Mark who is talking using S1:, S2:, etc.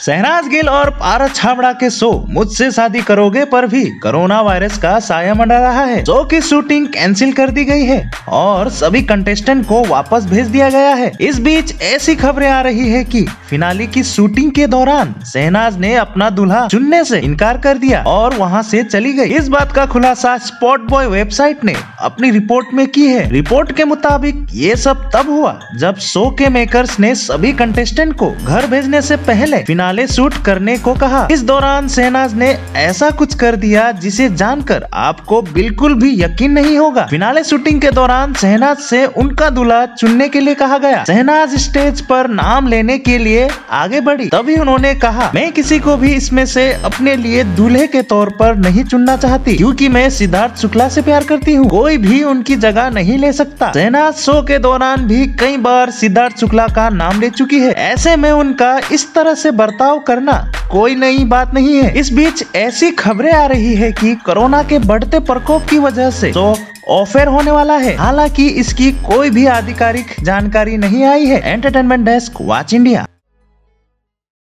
S1: शहनाज गिल और पारस छाबड़ा के शो मुझसे शादी करोगे पर भी कोरोना वायरस का साया मंडरा रहा है। शो की शूटिंग कैंसिल कर दी गई है और सभी कंटेस्टेंट को वापस भेज दिया गया है। इस बीच ऐसी खबरें आ रही है कि फिनाले की शूटिंग के दौरान शहनाज ने अपना दूल्हा चुनने से इनकार कर दिया और वहां से चली गई। इस बात का खुलासा स्पॉट बॉय वेबसाइट ने अपनी रिपोर्ट में की है। रिपोर्ट के मुताबिक ये सब तब हुआ जब शो के मेकर्स ने सभी कंटेस्टेंट को घर भेजने से पहले फिनाले शूट करने को कहा। इस दौरान शहनाज ने ऐसा कुछ कर दिया जिसे जानकर आपको बिल्कुल भी यकीन नहीं होगा। फिनाले शूटिंग के दौरान शहनाज से उनका दूल्हा चुनने के लिए कहा गया। शहनाज स्टेज पर नाम लेने के लिए आगे बढ़ी, तभी उन्होंने कहा, मैं किसी को भी इसमें से अपने लिए दूल्हे के तौर पर नहीं चुनना चाहती क्योंकि मैं सिद्धार्थ शुक्ला से प्यार करती हूँ। कोई भी उनकी जगह नहीं ले सकता। शहनाज शो के दौरान भी कई बार सिद्धार्थ शुक्ला का नाम ले चुकी है। ऐसे में उनका इस तरह से बर्ताव करना कोई नई बात नहीं है। इस बीच ऐसी खबरें आ रही है कि कोरोना के बढ़ते प्रकोप की वजह से शो ऑफर होने वाला है। हालांकि इसकी कोई भी आधिकारिक जानकारी नहीं आई है। Entertainment desk, watch India.